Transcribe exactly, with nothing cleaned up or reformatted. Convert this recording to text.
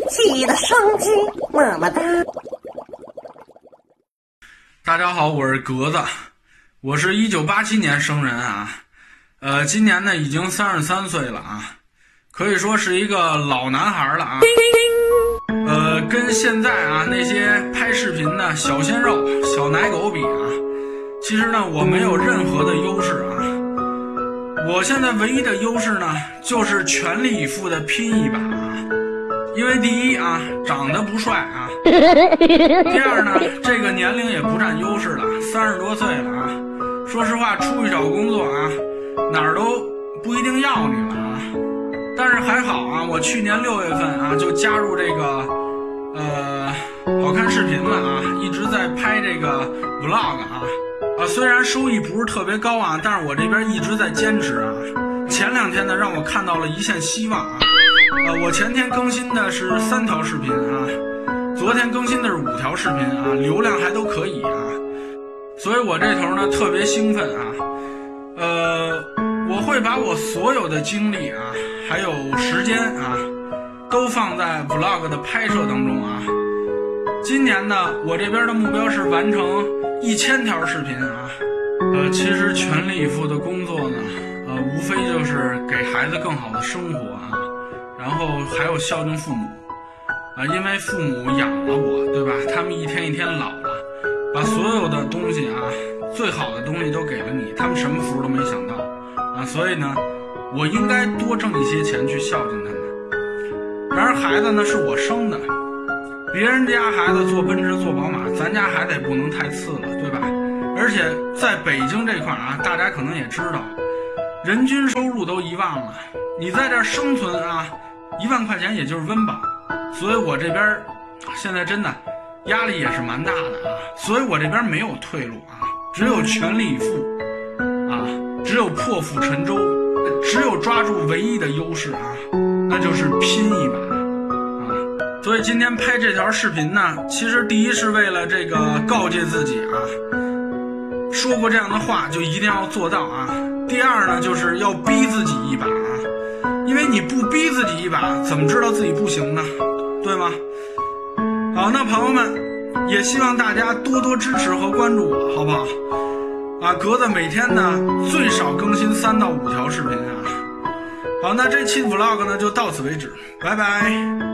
起的生机，么么哒。 大家好，我是格子，我是一九八七年生人啊，呃，今年呢已经三十三岁了啊，可以说是一个老男孩了啊。呃，跟现在啊那些拍视频的小鲜肉、小奶狗比啊，其实呢我没有任何的优势啊。我现在唯一的优势呢，就是全力以赴的拼一把啊。因为第一啊，长得不帅啊；第二呢，这个年龄也不占优势了，三十多岁了啊。说实话，出去找工作啊，哪儿都不一定要你了啊。但是还好啊，我去年六月份啊就加入这个呃好看视频了啊，一直在拍这个 vlog 啊。啊，虽然收益不是特别高啊，但是我这边一直在坚持啊。前两天呢，让我看到了一线希望啊。呃，我前天更新的是三条视频啊，昨天更新的是五条视频啊，流量还都可以啊，所以我这头呢特别兴奋啊。呃，我会把我所有的精力啊，还有时间啊，都放在 vlog 的拍摄当中啊。今年呢，我这边的目标是完成一千条视频啊。呃，其实全力以赴的工作呢，呃，无非就是给孩子更好的生活啊。然后还有孝敬父母，啊，因为父母养了我，对吧？他们一天一天老了，把所有的东西啊，最好的东西都给了你，他们什么福都没想到，啊，所以呢，我应该多挣一些钱去孝敬他们。然而孩子呢是我生的，别人家孩子坐奔驰坐宝马，咱家孩子也不能太次了，对吧？而且在北京这块啊，大家可能也知道，人均收入都一万了，你在这儿生存啊。一万块钱也就是温饱，所以我这边现在真的压力也是蛮大的啊，所以我这边没有退路啊，只有全力以赴啊，只有破釜沉舟，只有抓住唯一的优势啊，那就是拼一把啊。所以今天拍这条视频呢，其实第一是为了这个告诫自己啊，说过这样的话就一定要做到啊。第二呢，就是要逼自己一把啊。因为你不逼自己一把，怎么知道自己不行呢？对吗？好，那朋友们，也希望大家多多支持和关注我，好不好？啊，格子每天呢最少更新三到五条视频啊。好，那这期 vlog 呢就到此为止，拜拜。